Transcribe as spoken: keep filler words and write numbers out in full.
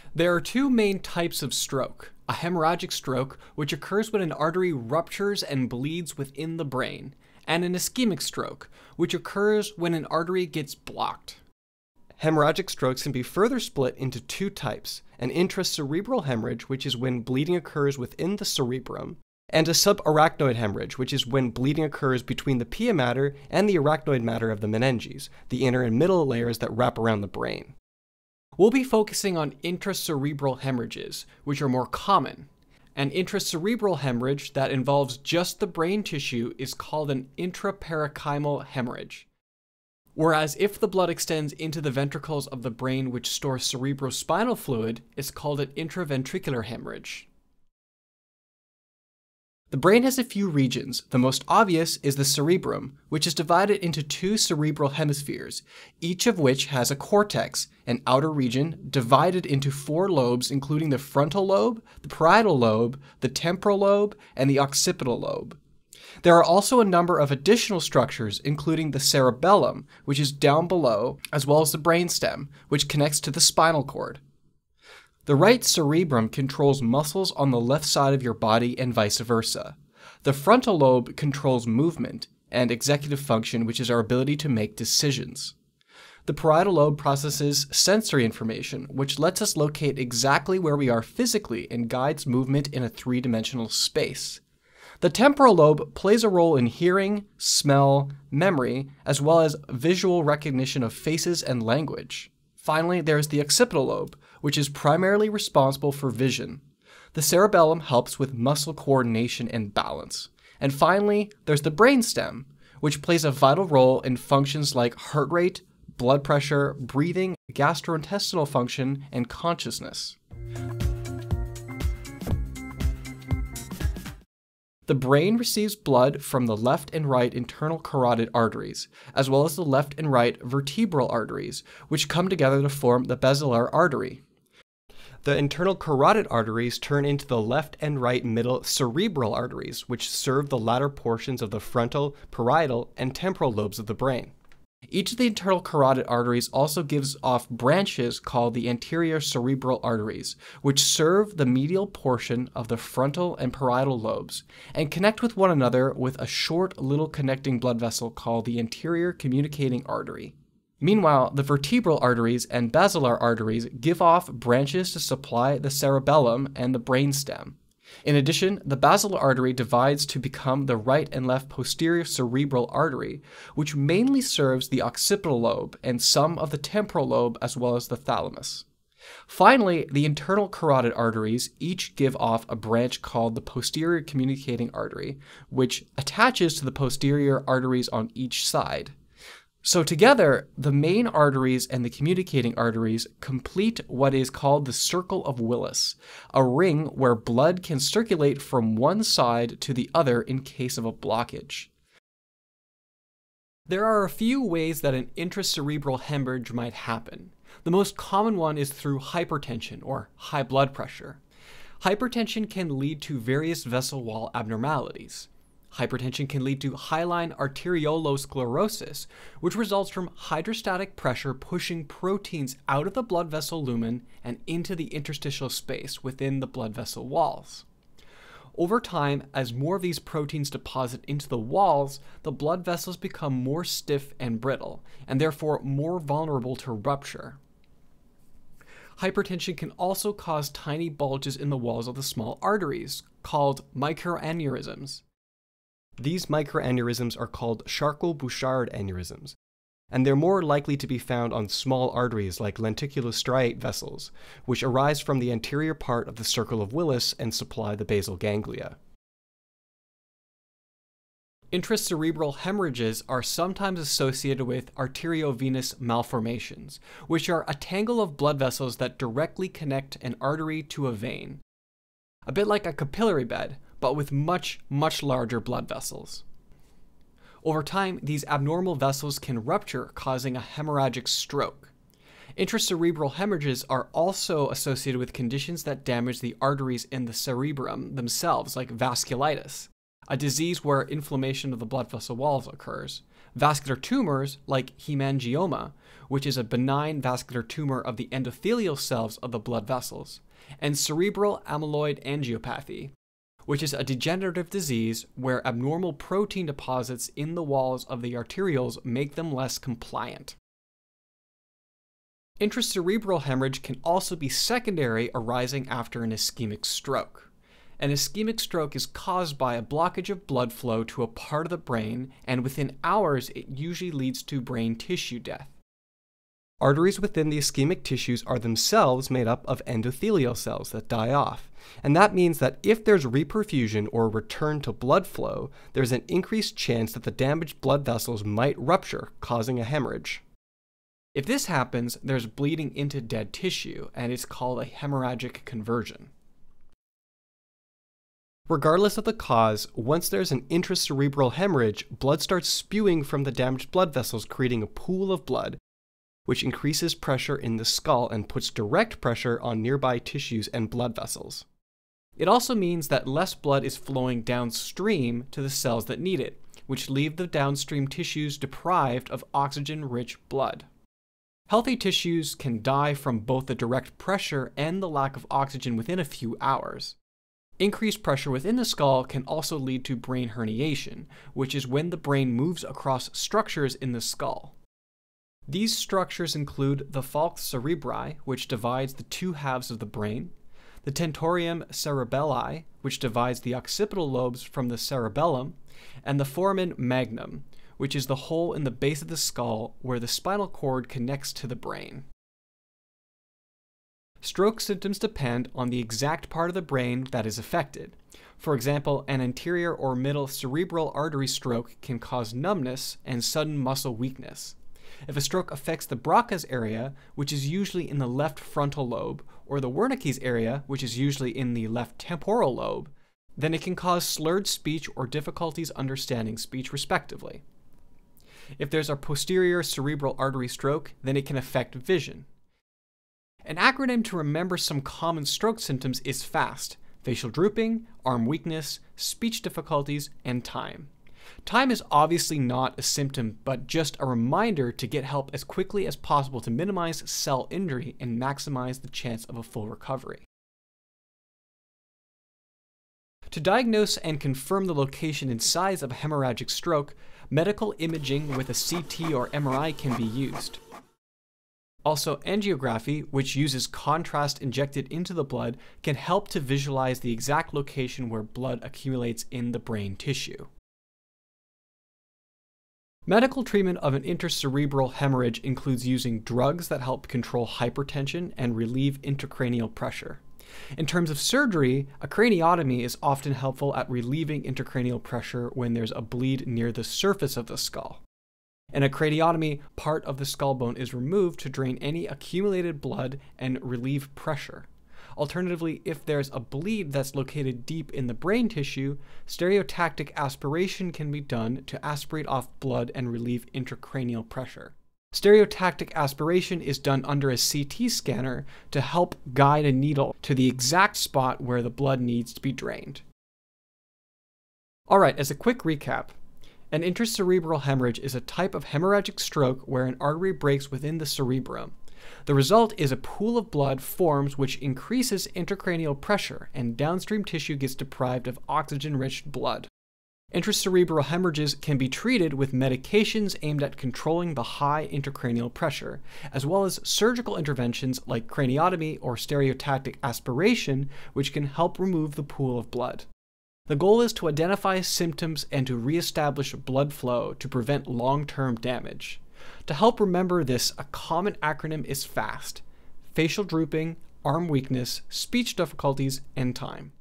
There are two main types of stroke: a hemorrhagic stroke, which occurs when an artery ruptures and bleeds within the brain, and an ischemic stroke, which occurs when an artery gets blocked. Hemorrhagic strokes can be further split into two types: an intracerebral hemorrhage, which is when bleeding occurs within the cerebrum, and a subarachnoid hemorrhage, which is when bleeding occurs between the pia mater and the arachnoid matter of the meninges, the inner and middle layers that wrap around the brain. We'll be focusing on intracerebral hemorrhages, which are more common. An intracerebral hemorrhage that involves just the brain tissue is called an intraparenchymal hemorrhage. Whereas if the blood extends into the ventricles of the brain which store cerebrospinal fluid, it's called an intraventricular hemorrhage. The brain has a few regions. The most obvious is the cerebrum, which is divided into two cerebral hemispheres, each of which has a cortex, an outer region, divided into four lobes, including the frontal lobe, the parietal lobe, the temporal lobe, and the occipital lobe. There are also a number of additional structures, including the cerebellum, which is down below, as well as the brainstem, which connects to the spinal cord. The right cerebrum controls muscles on the left side of your body and vice versa. The frontal lobe controls movement and executive function, which is our ability to make decisions. The parietal lobe processes sensory information, which lets us locate exactly where we are physically and guides movement in a three-dimensional space. The temporal lobe plays a role in hearing, smell, memory, as well as visual recognition of faces and language. Finally, there is the occipital lobe, which is primarily responsible for vision. The cerebellum helps with muscle coordination and balance. And finally, there's the brainstem, which plays a vital role in functions like heart rate, blood pressure, breathing, gastrointestinal function, and consciousness. The brain receives blood from the left and right internal carotid arteries, as well as the left and right vertebral arteries, which come together to form the basilar artery. The internal carotid arteries turn into the left and right middle cerebral arteries, which serve the latter portions of the frontal, parietal, and temporal lobes of the brain. Each of the internal carotid arteries also gives off branches called the anterior cerebral arteries, which serve the medial portion of the frontal and parietal lobes, and connect with one another with a short little connecting blood vessel called the anterior communicating artery. Meanwhile, the vertebral arteries and basilar arteries give off branches to supply the cerebellum and the brainstem. In addition, the basilar artery divides to become the right and left posterior cerebral artery, which mainly serves the occipital lobe and some of the temporal lobe as well as the thalamus. Finally, the internal carotid arteries each give off a branch called the posterior communicating artery, which attaches to the posterior arteries on each side. So together, the main arteries and the communicating arteries complete what is called the circle of Willis, a ring where blood can circulate from one side to the other in case of a blockage. There are a few ways that an intracerebral hemorrhage might happen. The most common one is through hypertension or high blood pressure. Hypertension can lead to various vessel wall abnormalities. Hypertension can lead to hyaline arteriolosclerosis, which results from hydrostatic pressure pushing proteins out of the blood vessel lumen and into the interstitial space within the blood vessel walls. Over time, as more of these proteins deposit into the walls, the blood vessels become more stiff and brittle, and therefore more vulnerable to rupture. Hypertension can also cause tiny bulges in the walls of the small arteries, called microaneurysms. These microaneurysms are called Charcot-Bouchard aneurysms, and they're more likely to be found on small arteries like lenticulostriate vessels, which arise from the anterior part of the circle of Willis and supply the basal ganglia. Intracerebral hemorrhages are sometimes associated with arteriovenous malformations, which are a tangle of blood vessels that directly connect an artery to a vein. A bit like a capillary bed, but with much, much larger blood vessels. Over time, these abnormal vessels can rupture, causing a hemorrhagic stroke. Intracerebral hemorrhages are also associated with conditions that damage the arteries in the cerebrum themselves, like vasculitis, a disease where inflammation of the blood vessel walls occurs, Vascular tumors, like hemangioma, which is a benign vascular tumor of the endothelial cells of the blood vessels, and cerebral amyloid angiopathy, which is a degenerative disease where abnormal protein deposits in the walls of the arterioles make them less compliant. Intracerebral hemorrhage can also be secondary, arising after an ischemic stroke. An ischemic stroke is caused by a blockage of blood flow to a part of the brain, and within hours it usually leads to brain tissue death. Arteries within the ischemic tissues are themselves made up of endothelial cells that die off, and that means that if there's reperfusion or return to blood flow, there's an increased chance that the damaged blood vessels might rupture, causing a hemorrhage. If this happens, there's bleeding into dead tissue, and it's called a hemorrhagic conversion. Regardless of the cause, once there's an intracerebral hemorrhage, blood starts spewing from the damaged blood vessels, creating a pool of blood, which increases pressure in the skull and puts direct pressure on nearby tissues and blood vessels. It also means that less blood is flowing downstream to the cells that need it, which leave the downstream tissues deprived of oxygen-rich blood. Healthy tissues can die from both the direct pressure and the lack of oxygen within a few hours. Increased pressure within the skull can also lead to brain herniation, which is when the brain moves across structures in the skull. These structures include the falx cerebri, which divides the two halves of the brain, the tentorium cerebelli, which divides the occipital lobes from the cerebellum, and the foramen magnum, which is the hole in the base of the skull where the spinal cord connects to the brain. Stroke symptoms depend on the exact part of the brain that is affected. For example, an anterior or middle cerebral artery stroke can cause numbness and sudden muscle weakness. If a stroke affects the Broca's area, which is usually in the left frontal lobe, or the Wernicke's area, which is usually in the left temporal lobe, then it can cause slurred speech or difficulties understanding speech, respectively. If there's a posterior cerebral artery stroke, then it can affect vision. An acronym to remember some common stroke symptoms is FAST: facial drooping, arm weakness, speech difficulties, and time. Time is obviously not a symptom, but just a reminder to get help as quickly as possible to minimize cell injury and maximize the chance of a full recovery. To diagnose and confirm the location and size of a hemorrhagic stroke, medical imaging with a C T or M R I can be used. Also, angiography, which uses contrast injected into the blood, can help to visualize the exact location where blood accumulates in the brain tissue. Medical treatment of an intracerebral hemorrhage includes using drugs that help control hypertension and relieve intracranial pressure. In terms of surgery, a craniotomy is often helpful at relieving intracranial pressure when there's a bleed near the surface of the skull. In a craniotomy, part of the skull bone is removed to drain any accumulated blood and relieve pressure. Alternatively, if there's a bleed that's located deep in the brain tissue, stereotactic aspiration can be done to aspirate off blood and relieve intracranial pressure. Stereotactic aspiration is done under a C T scanner to help guide a needle to the exact spot where the blood needs to be drained. Alright, as a quick recap, an intracerebral hemorrhage is a type of hemorrhagic stroke where an artery breaks within the cerebrum. The result is a pool of blood forms which increases intracranial pressure, and downstream tissue gets deprived of oxygen-rich blood. Intracerebral hemorrhages can be treated with medications aimed at controlling the high intracranial pressure, as well as surgical interventions like craniotomy or stereotactic aspiration, which can help remove the pool of blood. The goal is to identify symptoms and to reestablish blood flow to prevent long-term damage. To help remember this, a common acronym is FAST: facial drooping, arm weakness, speech difficulties, and time.